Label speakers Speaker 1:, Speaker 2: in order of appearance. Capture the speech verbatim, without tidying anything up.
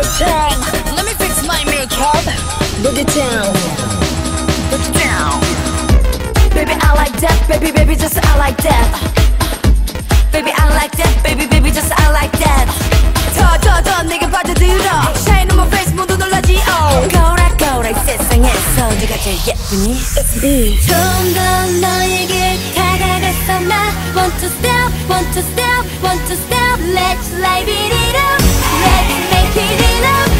Speaker 1: Dang, let me fix my makeup. Boogie down, boogie down. Baby, I like that. Baby, baby, just I like that. Baby, I like that. Baby, baby, just I like that. 더, 더, 더 내게 빠져들어. Shine on my face 모두 놀라지. Oh, 거울아, 거울아 이 세상에서 네가 제일 예쁘니. It's me. 좀 더 너에게 다가가서 나 Want to step, want to step, want to step. Let's live it up. Let's make it up.